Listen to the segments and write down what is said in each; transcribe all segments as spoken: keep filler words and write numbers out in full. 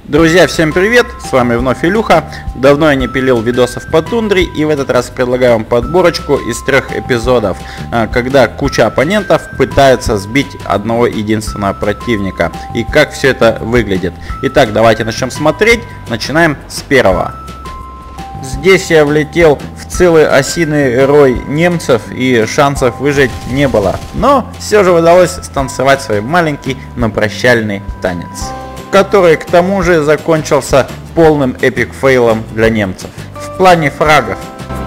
Друзья, всем привет, с вами вновь Илюха. Давно я не пилил видосов по тундре, и в этот раз предлагаю вам подборочку из трех эпизодов, когда куча оппонентов пытается сбить одного единственного противника, и как все это выглядит. Итак, давайте начнем смотреть. Начинаем с первого. Здесь я влетел в целый осиный рой немцев, и шансов выжить не было, но все же удалось станцевать свой маленький, но прощальный танец, который к тому же закончился полным эпик фейлом для немцев. В плане фрагов.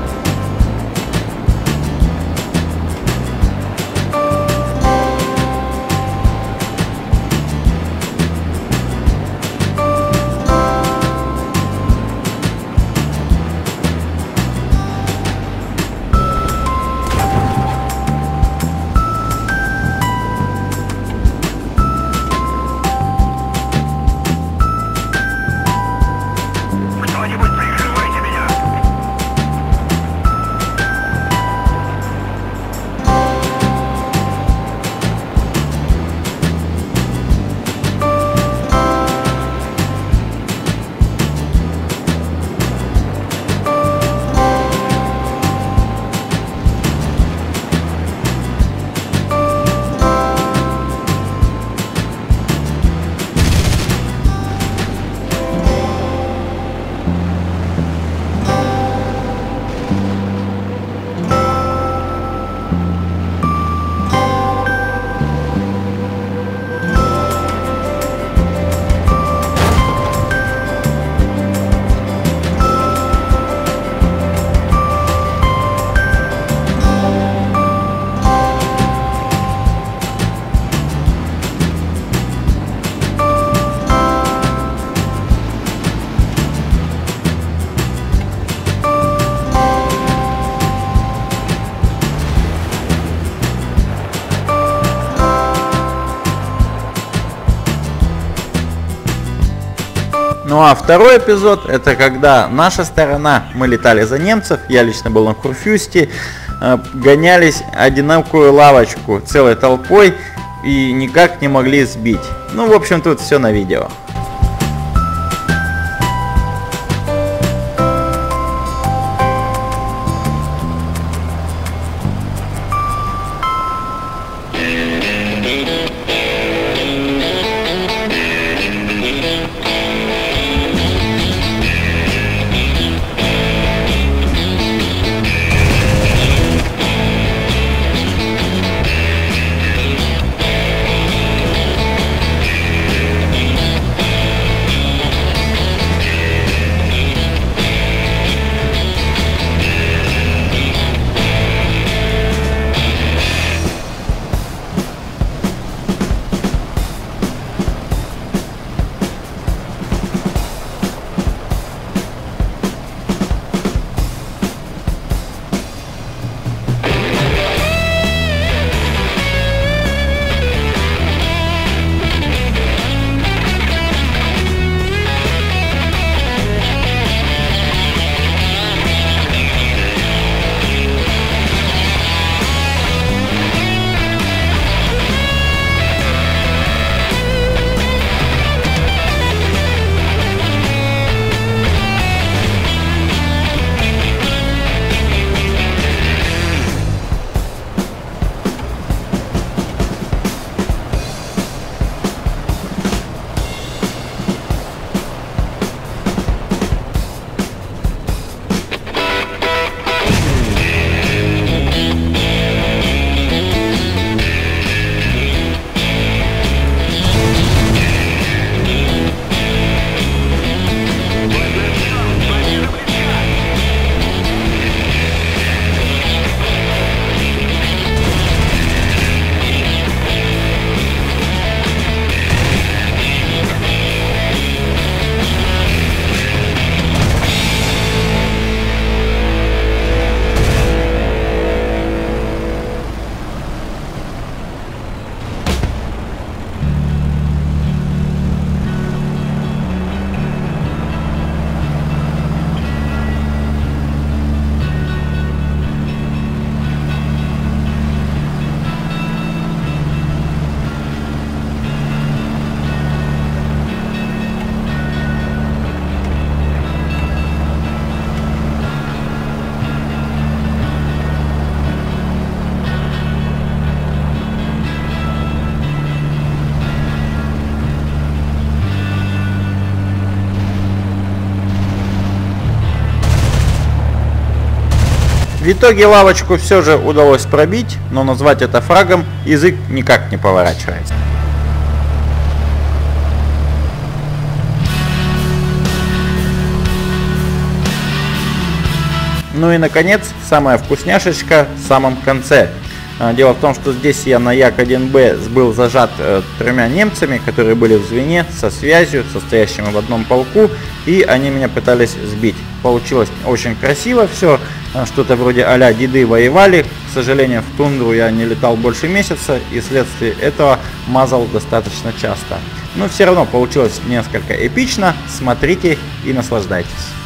Ну а второй эпизод, это когда наша сторона, мы летали за немцев, я лично был на Курфюсте, э, гонялись одинокую лавочку целой толпой и никак не могли сбить. Ну, в общем, тут все на видео. В итоге лавочку все же удалось пробить, но назвать это фрагом язык никак не поворачивается. Ну и наконец, самая вкусняшечка в самом конце. Дело в том, что здесь я на Як один Б был зажат э, тремя немцами, которые были в звене со связью, состоящими в одном полку, и они меня пытались сбить. Получилось очень красиво все, что-то вроде а-ля деды воевали. К сожалению, в тундру я не летал больше месяца, и вследствие этого мазал достаточно часто. Но все равно получилось несколько эпично. Смотрите и наслаждайтесь.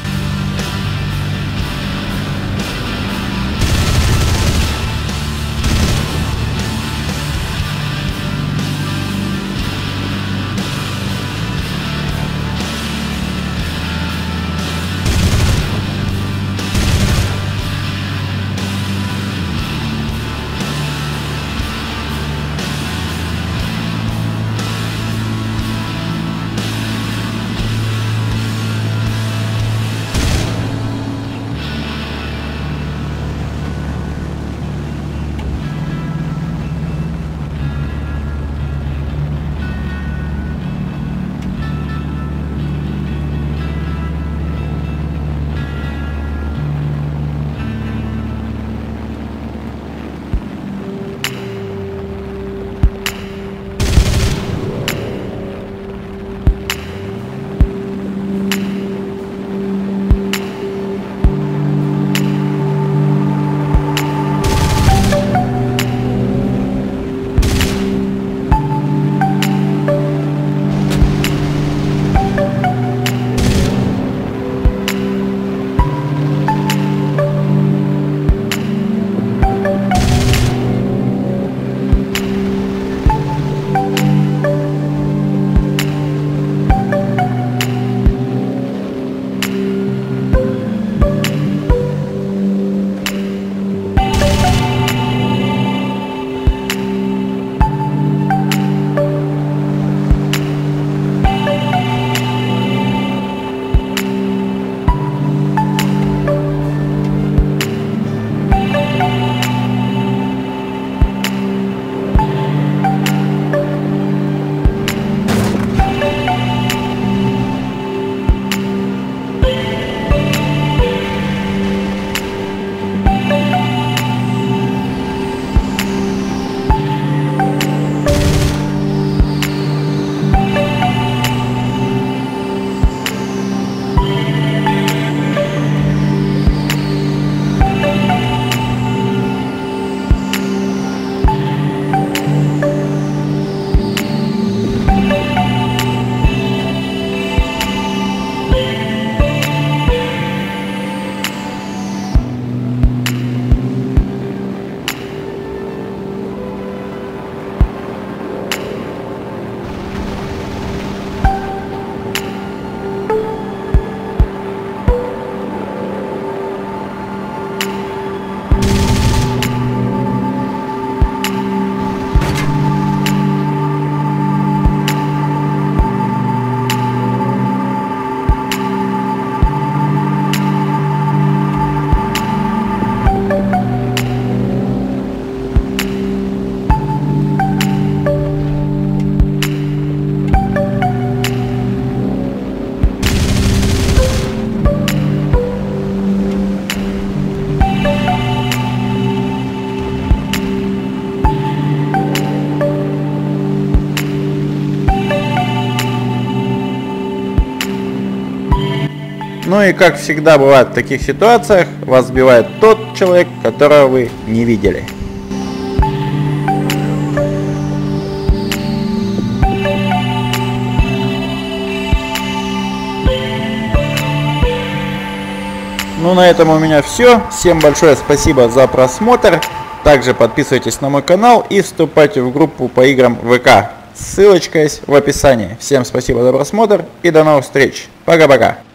Ну и как всегда бывает в таких ситуациях, вас сбивает тот человек, которого вы не видели. Ну на этом у меня все. Всем большое спасибо за просмотр. Также подписывайтесь на мой канал и вступайте в группу по играм ВК. Ссылочка есть в описании. Всем спасибо за просмотр и до новых встреч. Пока-пока.